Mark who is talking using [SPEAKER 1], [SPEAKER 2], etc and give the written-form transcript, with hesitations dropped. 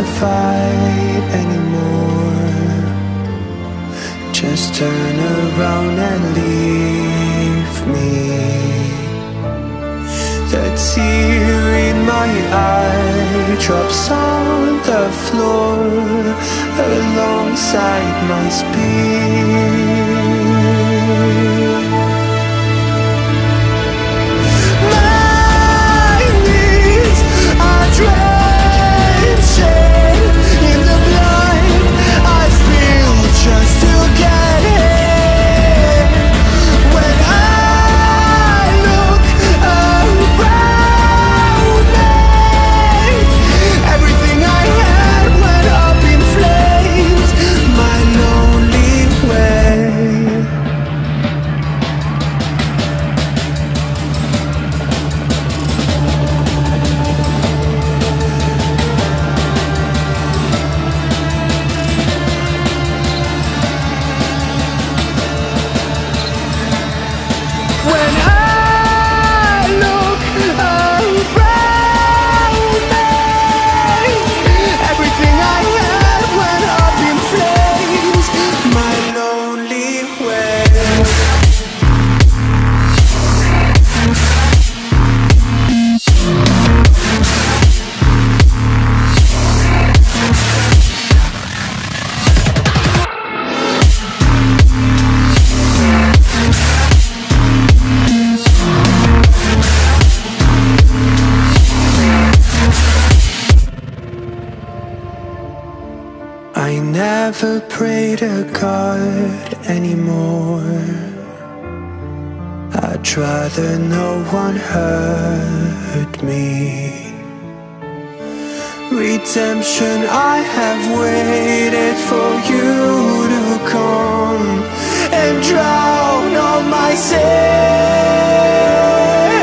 [SPEAKER 1] fight anymore. Just turn around and leave me. The tear in my eye drops on the floor alongside my speed. My knees are drenching in the blood I spill just to get in. When I look around me, everything I had went up in flames. My lonely way. When I look around me, everything I had went up in flames. My lonely way. I never pray to God anymore. I'd rather no one hurt me. Redemption, I have waited for you to come and drown all my sins.